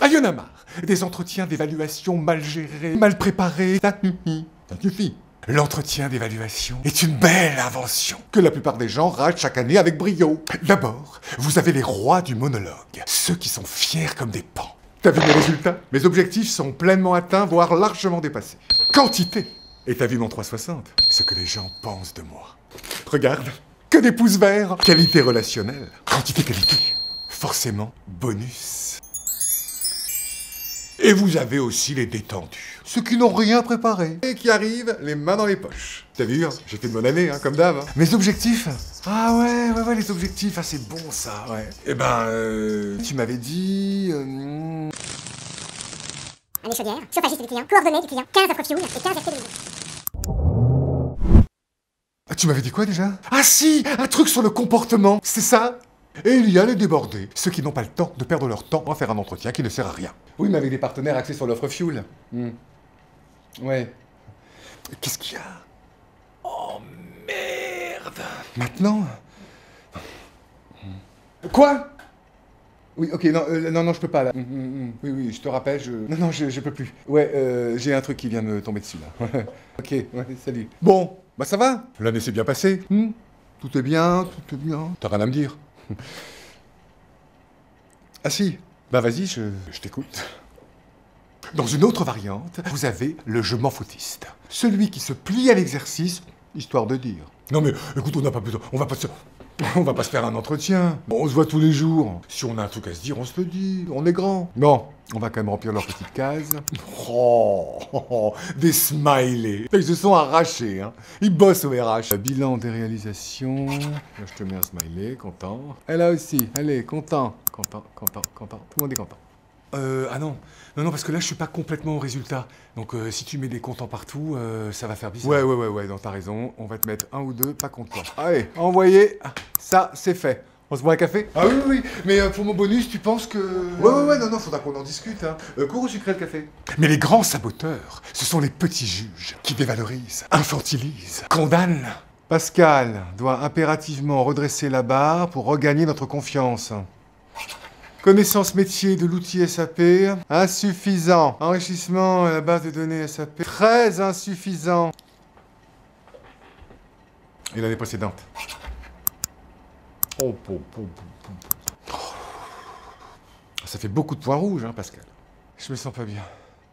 Ah, y'en a marre. Des entretiens d'évaluation mal gérés, mal préparés. Ça suffit. L'entretien d'évaluation est une belle invention que la plupart des gens ratent chaque année avec brio. D'abord, vous avez les rois du monologue, ceux qui sont fiers comme des pans. T'as vu mes résultats? Mes objectifs sont pleinement atteints, voire largement dépassés. Quantité. Et t'as vu mon 360? Ce que les gens pensent de moi. Regarde, que des pouces verts. Qualité relationnelle. Quantité, qualité. Forcément, bonus. Et vous avez aussi les détendus. Ceux qui n'ont rien préparé et qui arrivent les mains dans les poches. T'as vu, hein, j'ai fait une bonne année, hein, comme d'hab. Hein. Mes objectifs? Ah ouais, les objectifs, ah c'est bon ça, ouais. Eh ben, tu m'avais dit... Un échaudière, chauffagiste du client, coordonnées du client, 15 offres fuel et 15 FT. Ah, tu m'avais dit quoi déjà? Ah si, un truc sur le comportement, c'est ça? Et il y a les débordés, ceux qui n'ont pas le temps de perdre leur temps à faire un entretien qui ne sert à rien. Oui, mais avec des partenaires axés sur l'offre fuel. Ouais. Qu'est-ce qu'il y a? Oh merde! Maintenant? Quoi? Oui, ok, non, je peux pas là. Oui, je te rappelle, Non, je peux plus. Ouais, j'ai un truc qui vient de me tomber dessus là. Ok, ouais, salut. Bon, bah ça va? L'année s'est bien passée. Tout est bien, tout est bien. T'as rien à me dire? Ah si, bah vas-y, je t'écoute. Dans une autre variante, vous avez le je m'en foutiste. Celui qui se plie à l'exercice, histoire de dire. Non mais, écoute, on n'a pas besoin, on va pas se faire un entretien. Bon, on se voit tous les jours. Si on a un truc à se dire, on se le dit, on est grand. Non, on va quand même remplir leur petite case. Des smileys. Ils se sont arrachés, hein. Ils bossent au RH. Bilan des réalisations. Là, je te mets un smiley, content. Elle là aussi, allez, content. Content. Tout le monde est content. Ah non, parce que là, je suis pas complètement au résultat. Donc, si tu mets des contents partout, ça va faire bizarre. Ouais, non, t'as raison. On va te mettre un ou deux pas contents. Allez, envoyez. Ça, c'est fait. On se boit un café? Ah oui, mais pour mon bonus, tu penses que... Ouais, non, faudra qu'on en discute, hein. Cours au sucré le café. Mais les grands saboteurs, ce sont les petits juges qui dévalorisent, infantilisent, condamnent. Pascal doit impérativement redresser la barre pour regagner notre confiance. Connaissance métier de l'outil SAP, insuffisant. Enrichissement à la base de données SAP, très insuffisant. Et l'année précédente? Ça fait beaucoup de points rouges, hein, Pascal. Je me sens pas bien.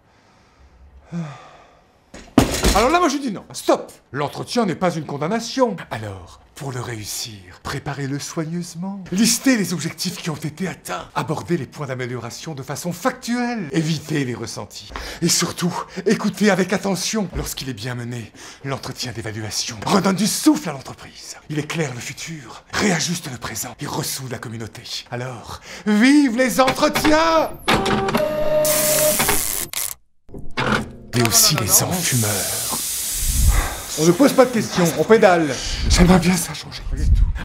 Alors là, moi je dis non. Stop! L'entretien n'est pas une condamnation. Alors, pour le réussir, préparez-le soigneusement. Listez les objectifs qui ont été atteints. Abordez les points d'amélioration de façon factuelle. Évitez les ressentis. Et surtout, écoutez avec attention. Lorsqu'il est bien mené, l'entretien d'évaluation redonne du souffle à l'entreprise. Il éclaire le futur, réajuste le présent et ressout la communauté. Alors, vive les entretiens! Mais aussi les enfumeurs. On ne pose pas de questions, on pédale. J'aimerais bien ça changer.